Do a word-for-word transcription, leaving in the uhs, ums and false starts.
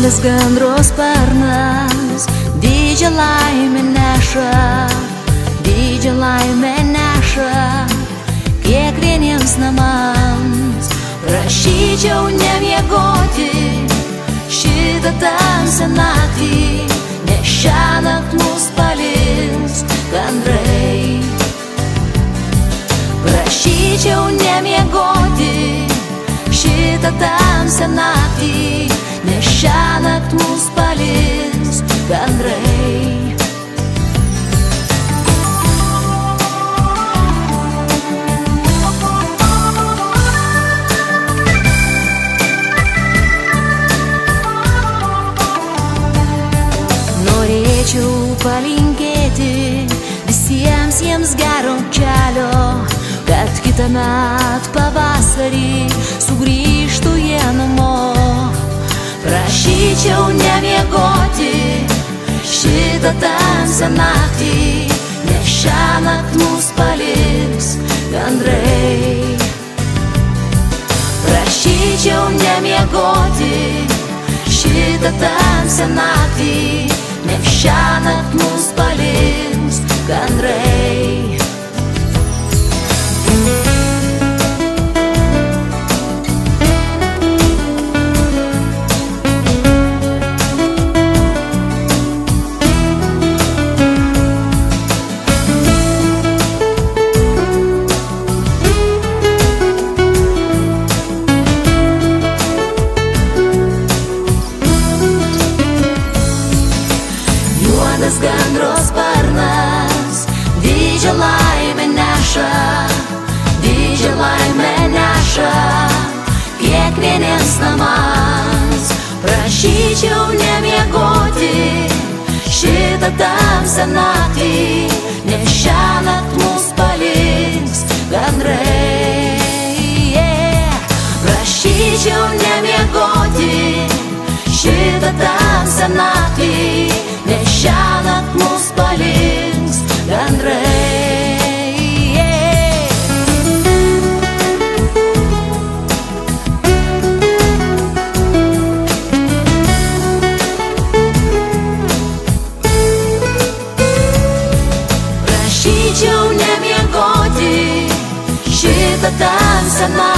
Juodas gandro sparnas didžią laimę neša, didžią laimę neša kiekvieniems namams. Prašyčiau nemiegoti šitą tamsią naktį, nes šiąnakt mus paliks gandrai. Prašyčiau nemiegoti šitą tamsią naktį, nes šiąnakt mus paliks gandrai. Norėčiau palinkėti visiems jiems gero kelio, kad kitąmet pavasarį sugrįžtų jie namo. Prašyčiau nemiegoti šitą tamsią naktį, nes šiąnakt mus paliks gandrai. Prašyčiau nemiegoti šitą tamsią naktį, nes šiąnakt mus paliks gandrai. Juodas gandro sparnas didžią laimę neša, didžią laimę neša kiekvieniems namams. Prašyčiau nemiegoti šitą tamsią naktį, nes šiąnakt mus paliks gandrai. Prašyčiau nemiegoti šitą tamsią naktį, nes šiąnakt mus paliks gandrai. Prašyčiau nemiegoti šitą tamsią naktį,